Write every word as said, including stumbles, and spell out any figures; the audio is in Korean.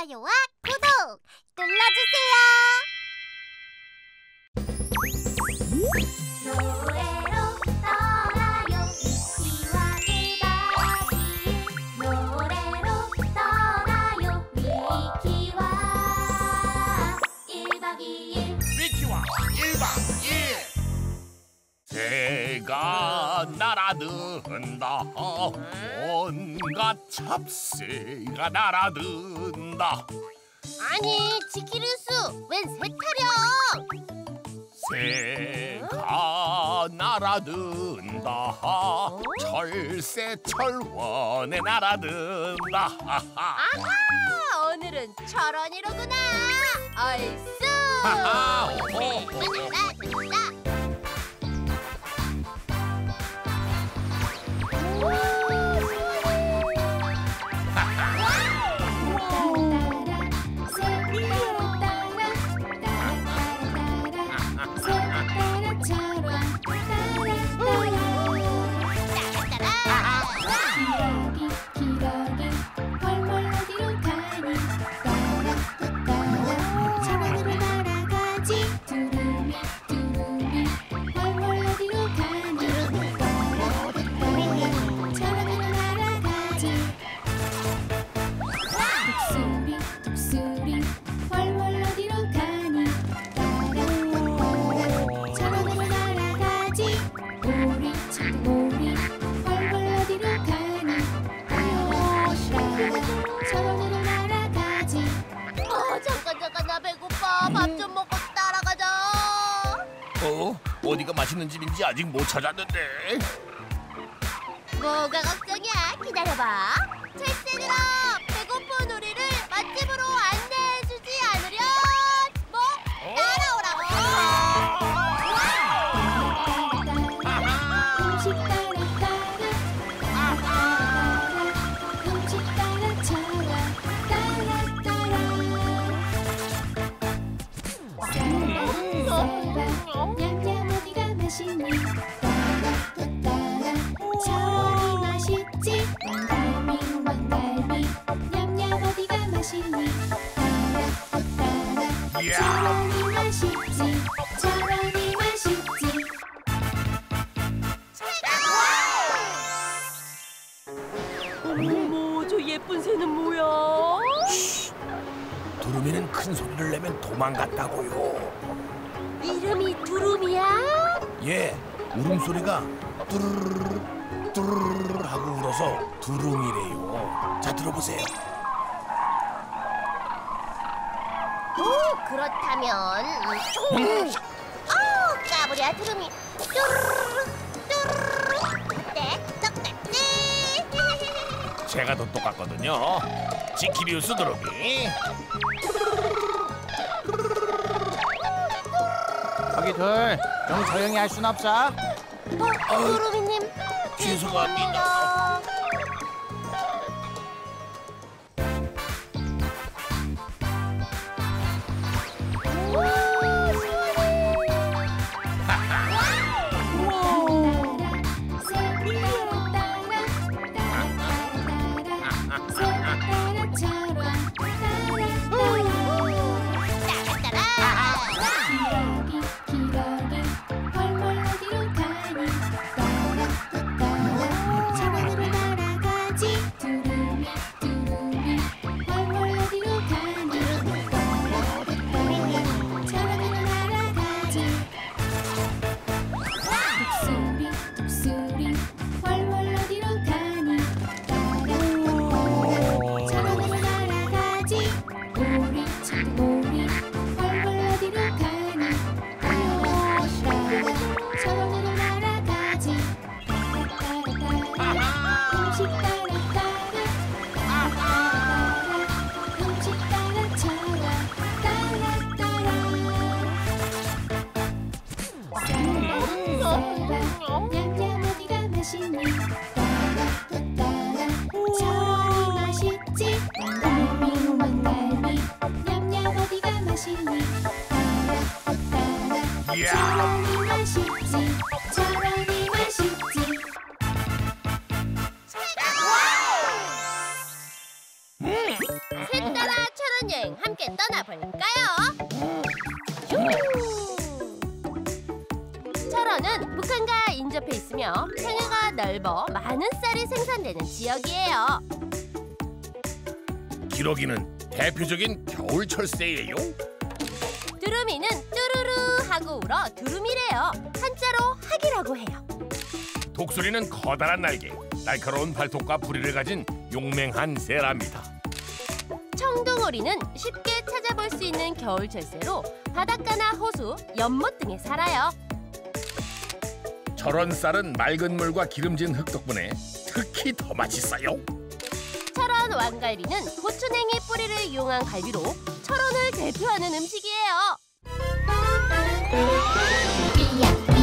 좋아요와 구독 눌러주세요. 노래로 떠나요. 미키와 일박이일. 노래로 떠나요. 미키와 일박이일. 미키와 일박이일. 새가 날아든다. 온갖 잡새가 날아든다. 아니, 지키루스, 웬 새타령? 새가 날아든다. 철새 철원에 날아든다. 아하, 오늘은 철원이로구나. 얼쑤. 하하, 네, 날아든다. 어? 어디가 맛있는 집인지 아직 못 찾았는데. 뭐가 걱정이야? 기다려봐. 철새들아, 배고픈 우리를 맛집으로 안내해주지 않으련? 뭐? 따라오라고. 음식 따라 따라 음식 따라 차와 따라 따라 냠냠 어디가 맛있니 따라 따라 차원이 맛있지 왕갈비 왕갈비 냠냠 어디가 맛있니 따라 따라 차원이 맛있지 차원이 맛있지. 어머, 저 예쁜 새는 뭐야? 두루미는 큰 소리를 내면 도망갔다고요. 이름이 두루미야? 예, 울음소리가 뚜루루루 뚜루루루 하고 울어서 두루미래요. 자, 들어보세요. 오, 그렇다면 음, 어, 까불이야 두루미. 뚜루루루 뚜루루루. 어때? 똑같지? 제가 더 똑같거든요. 지키리우스 두루미. 저기 둘, 좀 조용히 할 순 없어? 어, 두루미님. 죄송합니다. 냠냠 어디가 맛있니 따라 따라 차원이 맛있지 왕갈비 왕갈비 함께 떠나볼까요? 슈! 철원은 북한과 인접해 있으며 평야가 넓어 많은 쌀이 생산되는 지역이에요. 기러기는 대표적인 겨울 철새예요. 두루미는 뚜루루 하고 울어 두루미래요. 한자로 학이라고 해요. 독수리는 커다란 날개, 날카로운 발톱과 부리를 가진 용맹한 새랍니다. 청둥오리는 쉽게 찾아볼 수 있는 겨울 철새로 바닷가나 호수, 연못 등에 살아요. 철원 쌀은 맑은 물과 기름진 흙 덕분에 특히 더 맛있어요. 철원 왕갈비는 고추냉이 뿌리를 이용한 갈비로 철원을 대표하는 음식이에요. 삐약